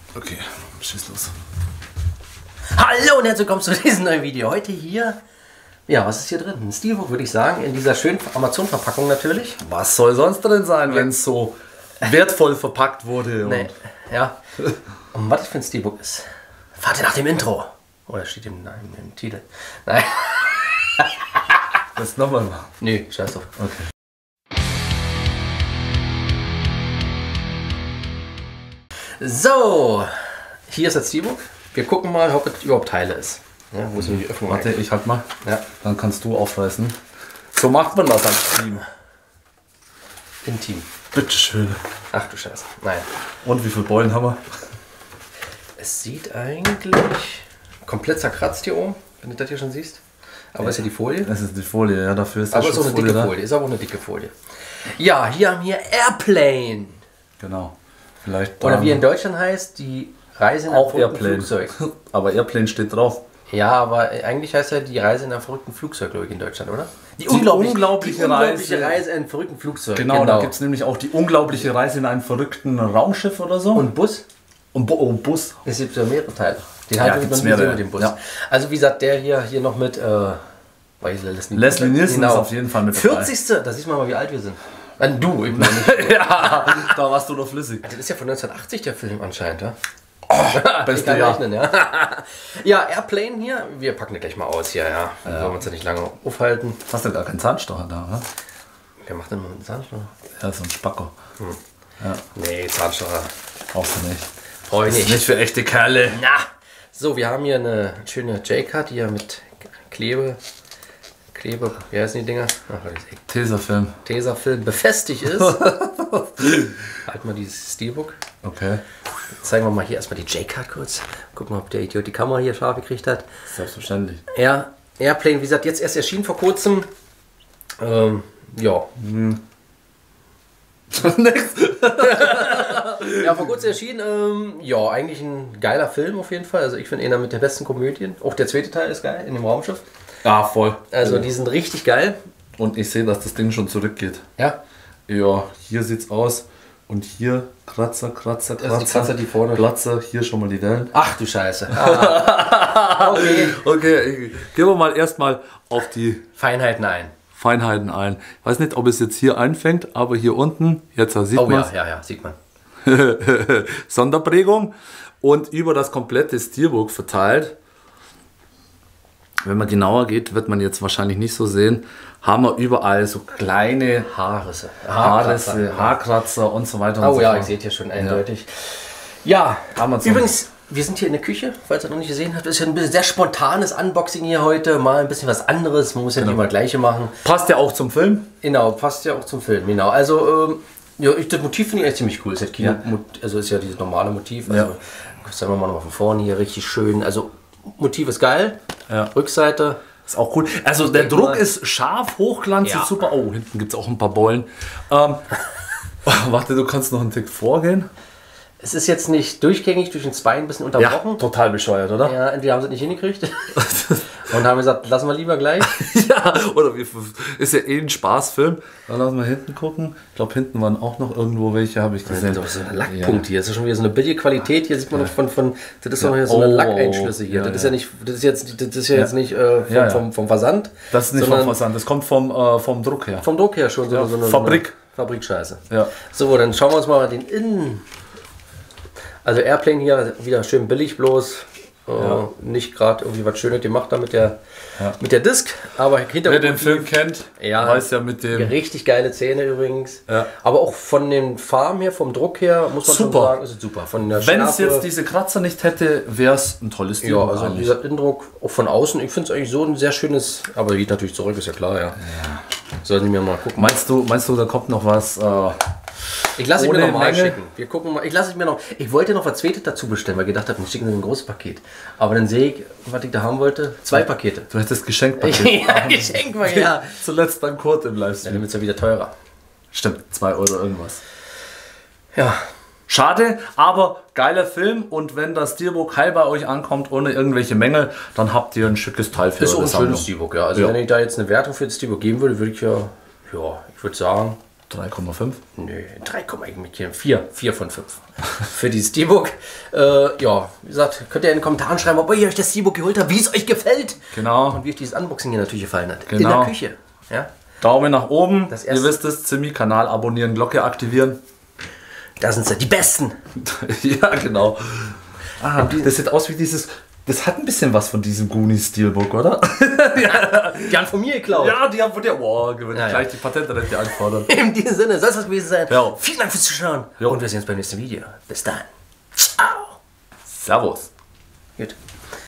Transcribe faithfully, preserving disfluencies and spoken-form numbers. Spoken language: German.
Okay, schieß los. Hallo und herzlich willkommen zu diesem neuen Video. Heute hier, ja, was ist hier drin? Ein Steelbook, würde ich sagen, in dieser schönen Amazon-Verpackung natürlich. Was soll sonst drin sein, wenn es so wertvoll verpackt wurde? Nee, ja. Und was das für ein Steelbook ist, fahrt ihr nach dem Intro. Oder steht im, nein, im Titel. Nein. Das nochmal machen. Nö, scheiß drauf. Okay. So, hier ist das Steelbook. Wir gucken mal, ob es überhaupt Teile ist. Ja, wo ist denn die Öffnung? Warte, ich halt mal. Ja. Dann kannst du aufreißen. So macht man das als Team. Intim. Bitteschön. Ach du Scheiße. Nein. Und wie viele Beulen haben wir? Es sieht eigentlich komplett zerkratzt hier oben, wenn du das hier schon siehst. Aber ja. Ist ja die Folie. Das ist die Folie, ja, dafür ist aber es ist auch eine dicke da. Folie. Ist aber auch eine dicke Folie. Ja, hier haben wir Airplane. Genau. Vielleicht Oder wie in Deutschland heißt, die Reise in einem auch Airplane. Flugzeug. Aber Airplane steht drauf. Ja, aber eigentlich heißt ja die Reise in einem verrückten Flugzeug, glaube ich, in Deutschland, oder? Die, die unglaubliche, unglaubliche Reise. Reise. Reise in einem verrückten Flugzeug. Genau, genau. Da gibt es nämlich auch die unglaubliche Reise in einem verrückten Raumschiff oder so. Und Bus? Und Bo oh, Bus. Es gibt ja mehrere Teile. Den ja, halten gibt's wir mehrere. mit dem Bus. Ja. Also wie gesagt, der hier, hier noch mit... Äh, Leslie, Leslie Nielsen genau. ist auf jeden Fall mit dabei. vierzigste Da sieht man mal, wie alt wir sind. Nein, du, ich meine nicht. Ja, da warst du doch flüssig. Das ist ja von neunzehnhundertachtzig der Film anscheinend, ja? Oh, beste Jahr. Rechnen, ja. Ja, Airplane hier. Wir packen den gleich mal aus hier, ja. ja. Wollen wir uns ja nicht lange aufhalten. Hast du gar keinen Zahnstocher da, oder? Wer macht denn mal einen Zahnstocher? Ja, so ein Spacko. Hm. Ja. Nee, Zahnstocher. Brauchst du nicht. Brauch ich nicht. nicht. Nicht für echte Kerle. Na. So, wir haben hier eine schöne J-Card, die ja mit Klebe... Klebe, wie heißen die Dinger? Ach, Tesafilm. Tesafilm befestigt ist. Halt mal dieses Steelbook. Okay. Jetzt zeigen wir mal hier erstmal die J-Card kurz. Gucken mal, ob der Idiot die Kamera hier scharf gekriegt hat. Selbstverständlich. Ja, Airplane, wie gesagt, jetzt erst erschienen vor kurzem. Ähm, ja. Hm. Ja, vor kurzem erschienen. Ähm, ja, eigentlich ein geiler Film auf jeden Fall. Also ich finde einer mit der besten Komödien. Auch der zweite Teil ist geil, in dem Raumschiff. Ja, voll. Also oh. Die sind richtig geil. Und ich sehe, dass das Ding schon zurückgeht. Ja. Ja, hier sieht's aus. Und hier Kratzer, Kratzer, Kratzer. Also die Kratzer, die vorne. Platzer, hier schon mal die Dellen. Ach du Scheiße. Ah. Okay. Okay, gehen wir mal erstmal auf die Feinheiten ein. Feinheiten ein. Ich weiß nicht, ob es jetzt hier einfängt, aber hier unten, jetzt sieht oh, man ja, ja, ja, sieht man. Sonderprägung. Und über das komplette Steelbook verteilt, wenn man genauer geht, wird man jetzt wahrscheinlich nicht so sehen, haben wir überall so kleine Haarrisse, Haarrisse, Haarkratzer, Haarkratzer und so weiter und oh, so ja, fort. ich sehe hier schon eindeutig. Ja, ja Amazon. Übrigens, wir sind hier in der Küche, falls ihr noch nicht gesehen habt. Das ist ja ein bisschen sehr spontanes Unboxing hier heute. Mal ein bisschen was anderes. Man muss ja genau. nicht immer das Gleiche machen. Passt ja auch zum Film. Genau, passt ja auch zum Film. Genau. Also, ähm, ja, ich, das Motiv finde ich echt ziemlich cool. Das ist ja, Kino, ja. Also ist ja dieses normale Motiv. Also, ja. Sagen wir mal noch von vorne hier richtig schön. Also, Motiv ist geil. Ja. Rückseite. Ist auch cool. Also der Druck mal. ist scharf, Hochglanz, ja. super. Oh, hinten gibt es auch ein paar Beulen. Ähm, warte, du kannst noch einen Tick vorgehen. Es ist jetzt nicht durchgängig durch den Spine ein bisschen unterbrochen. Ja, total bescheuert, oder? Ja, entweder haben sie es nicht hingekriegt und haben gesagt, lassen wir lieber gleich. Ja, oder wie, ist ja eh ein Spaßfilm. Dann lassen wir hinten gucken. Ich glaube, hinten waren auch noch irgendwo welche, habe ich gesehen. Das ist so ein Lackpunkt ja. hier. Das ist schon wieder so eine billige Qualität. Hier sieht man ja. noch von, von, das ist doch ja. so eine oh, Lackeinschlüsse hier. Ja, das ist ja nicht, das ist jetzt, das ist ja jetzt nicht äh, vom, ja, ja. Vom, vom Versand. Das ist nicht vom Versand, das kommt vom, äh, vom Druck her. Vom Druck her schon. So, ja, so eine Fabrik. Fabrikscheiße. Ja. So, dann schauen wir uns mal den Innen. Also Airplane hier wieder schön billig bloß. Ja. Äh, nicht gerade irgendwie was Schönes gemacht da mit der, ja. mit der Disc. Aber hinter wer den Film kennt, ja, weiß ja mit dem. Richtig geile Szene übrigens. Ja. Aber auch von den Farben her, vom Druck her, muss man super. schon sagen, ist es super. Wenn es jetzt diese Kratzer nicht hätte, wäre es ein tolles Stil. Ja, also dieser Innendruck auch von außen. Ich finde es eigentlich so ein sehr schönes. Aber geht natürlich zurück, ist ja klar, ja. ja. Sollten wir mal gucken. Meinst du, meinst du, da kommt noch was? Äh, Ich lasse es mir noch mal schicken. Wir gucken mal. Ich lasse es mir noch. Ich wollte noch was Zweites dazu bestellen, weil ich gedacht habe, wir schicken ein großes Paket. Aber dann sehe ich, was ich da haben wollte. Zwei Pakete. Du hättest Geschenkpaket. Ja, Geschenkpaket. Ja. Zuletzt beim Kurt im Ja, Livestream. dann wird es ja wieder teurer. Stimmt, zwei Euro irgendwas. Ja. Schade, aber geiler Film. Und wenn das Steelbook heil bei euch ankommt, ohne irgendwelche Mängel, dann habt ihr ein schickes Teil für eure Sammlung. Ist auch ein Sammlung. schönes Steelbook, ja. Also ja. wenn ich da jetzt eine Wertung für das Steelbook geben würde, würde ich ja, ja, ich würde sagen, drei Komma fünf. Nö, drei, ich mit hier vier. vier von fünf. Für dieses Steelbook. Äh, ja, wie gesagt, könnt ihr in den Kommentaren schreiben, ob ihr euch das Steelbook geholt habt, wie es euch gefällt. Genau. Und wie euch dieses Unboxing hier natürlich gefallen hat. Genau. In der Küche. Ja? Daumen nach oben. Das Ihr erste- wisst es, Zimmi, Kanal abonnieren, Glocke aktivieren. Da sind sie, die Besten. Ja, genau. Ah, das sieht aus wie dieses... Das hat ein bisschen was von diesem Goonies Steelbook, oder? Die haben von mir geklaut. Ja, die haben von dir... Boah, gewinnt Ja, gleich ja. die Patentrechte anfordern. In diesem Sinne, soll es das gewesen sein. Ja. Vielen Dank fürs Zuschauen. Ja. Und wir sehen uns beim nächsten Video. Bis dann. Ciao. Servus. Gut.